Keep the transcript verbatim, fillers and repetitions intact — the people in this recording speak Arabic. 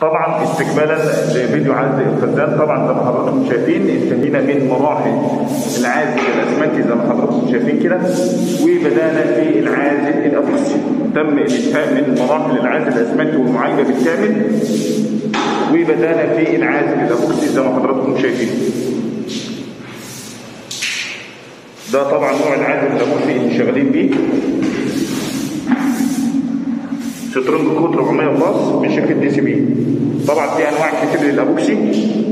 طبعا استكمالا لفيديو عزل الخزان، طبعا زي ما حضراتكم شايفين انتهينا من مراحل العازل الاسمنتي زي ما حضراتكم شايفين كده، وبدانا في العازل الابوكسي. تم الانتهاء من مراحل العازل الاسمنتي والمعالجه بالكامل، وبدانا في العازل الابوكسي زي ما حضراتكم شايفين. ده طبعا نوع العازل الابوكسي اللي شغالين بيه، سترونج كود أربعمية باص من شركه دي سي بي. طبعا في انواع كتير للابوكسي،